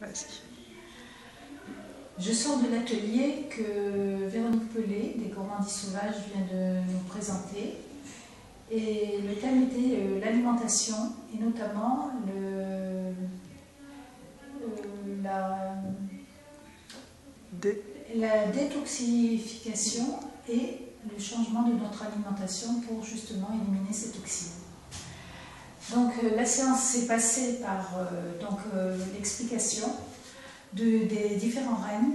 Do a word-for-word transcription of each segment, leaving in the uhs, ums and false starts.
Vas-y. Je sors de l'atelier que Véronique Pelé, des Gourmandises Sauvages, vient de nous présenter. Et le thème était euh, l'alimentation, et notamment le, euh, la, Dé... la détoxification et le changement de notre alimentation pour justement éliminer ces toxines. Donc euh, la séance s'est passée par euh, donc, euh, l'explication de, des différents règnes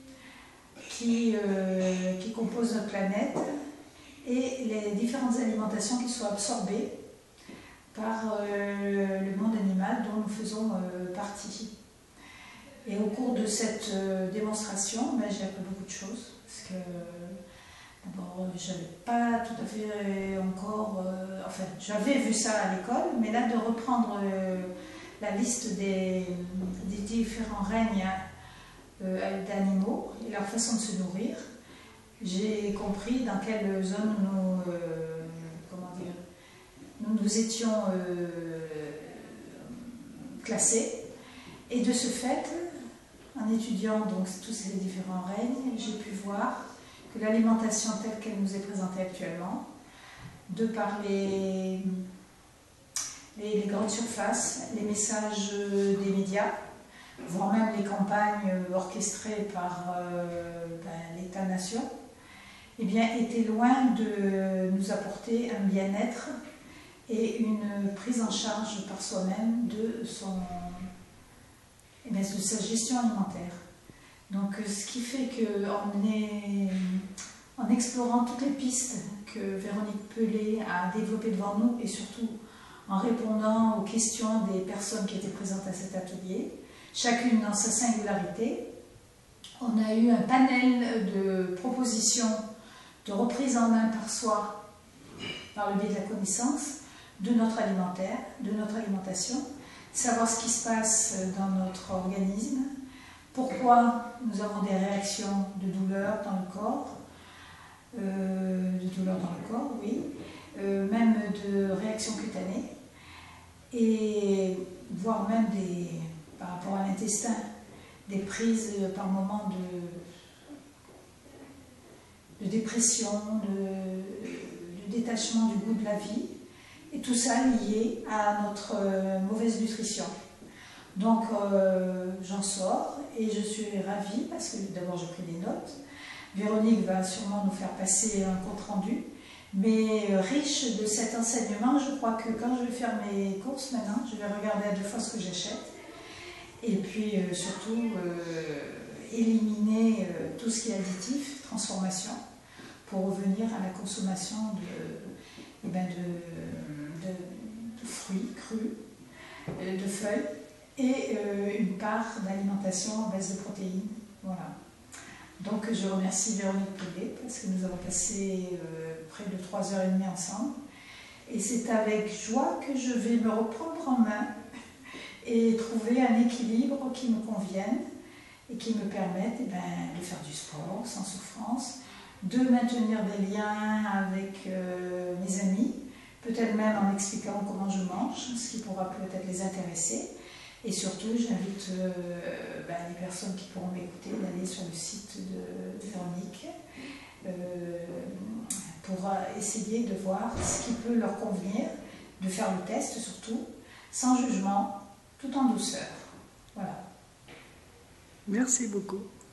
qui, euh, qui composent notre planète et les différentes alimentations qui sont absorbées par euh, le monde animal dont nous faisons euh, partie. Et au cours de cette euh, démonstration, ben, j'ai appris beaucoup de choses, parce que d'abord, je n'avais pas tout à fait encore, euh, enfin, j'avais vu ça à l'école, mais là, de reprendre euh, la liste des, des différents règnes euh, d'animaux et leur façon de se nourrir, j'ai compris dans quelle zone nous, euh, comment dire, nous, nous étions euh, classés. Et de ce fait, en étudiant donc tous ces différents règnes, j'ai pu voir que l'alimentation telle qu'elle nous est présentée actuellement, de par les, les, les grandes surfaces, les messages des médias, voire même les campagnes orchestrées par euh, ben, l'État-nation, eh bien, était loin de nous apporter un bien-être et une prise en charge par soi-même de, son, eh bien, de sa gestion alimentaire. Donc, ce qui fait qu'en en explorant toutes les pistes que Véronique Pelé a développées devant nous, et surtout en répondant aux questions des personnes qui étaient présentes à cet atelier, chacune dans sa singularité, on a eu un panel de propositions de reprise en main par soi, par le biais de la connaissance, de notre alimentaire, de notre alimentation, savoir ce qui se passe dans notre organisme, pourquoi nous avons des réactions de douleur dans le corps, euh, de douleur dans le corps, oui, euh, même de réactions cutanées, et voire même des, par rapport à l'intestin, des prises par moment de de dépression, de, de détachement du goût de la vie, et tout ça lié à notre euh, mauvaise nutrition. Donc euh, j'en sors et je suis ravie parce que d'abord j'ai pris des notes. Véronique va sûrement nous faire passer un compte rendu, mais euh, riche de cet enseignement. Je crois que quand je vais faire mes courses maintenant, je vais regarder à deux fois ce que j'achète, et puis euh, surtout euh, éliminer euh, tout ce qui est additif, transformation, pour revenir à la consommation de, eh ben de, de, de fruits crus, de feuilles, et euh, une part d'alimentation à base de protéines. Voilà. Donc je remercie Véronique Pelé parce que nous avons passé euh, près de trois heures trente ensemble. Et c'est avec joie que je vais me reprendre en main et trouver un équilibre qui me convienne et qui me permette eh ben, de faire du sport sans souffrance, de maintenir des liens avec euh, mes amis, peut-être même en expliquant comment je mange, ce qui pourra peut-être les intéresser. Et surtout, j'invite euh, ben, les personnes qui pourront m'écouter d'aller sur le site de, de Véronique euh, pour essayer de voir ce qui peut leur convenir, de faire le test surtout, sans jugement, tout en douceur. Voilà. Merci beaucoup.